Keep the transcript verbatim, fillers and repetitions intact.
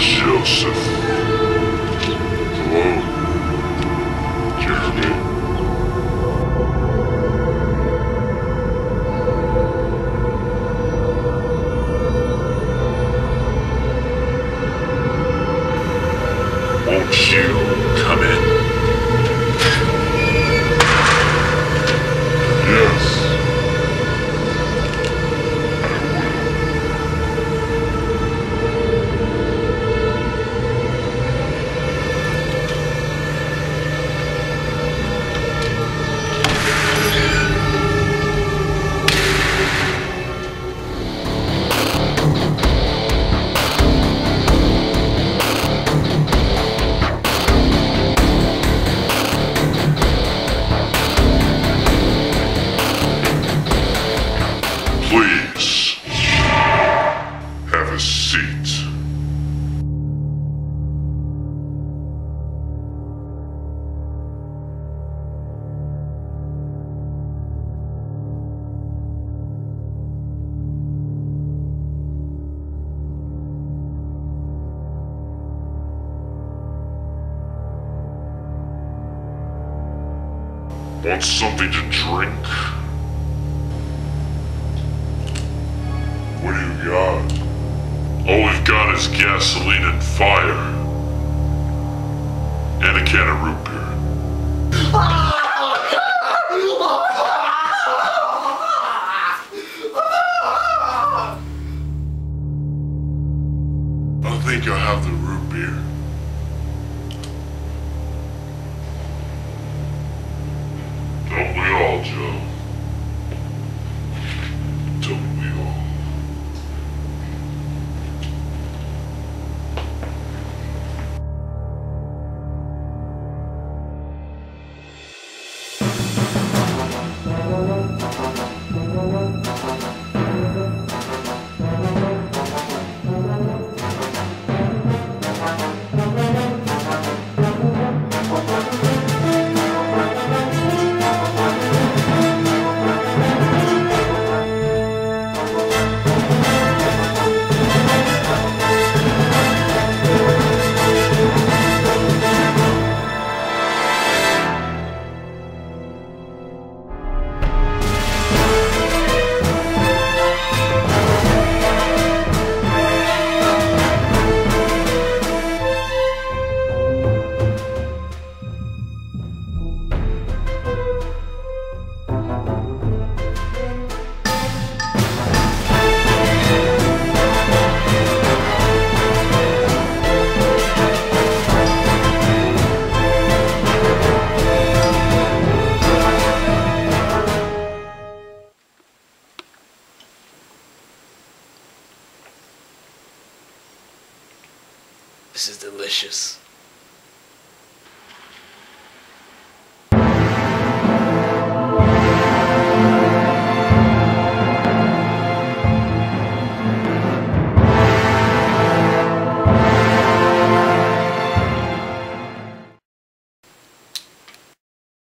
Joseph. Hello, Jeremy. Won't you come in? Yes. Please, have a seat. Want something to drink? What do you got? All we've got is gasoline and fire. And a can of root beer. I think I'll have the root beer. Don't we all, Joe? Don't we all? This is delicious.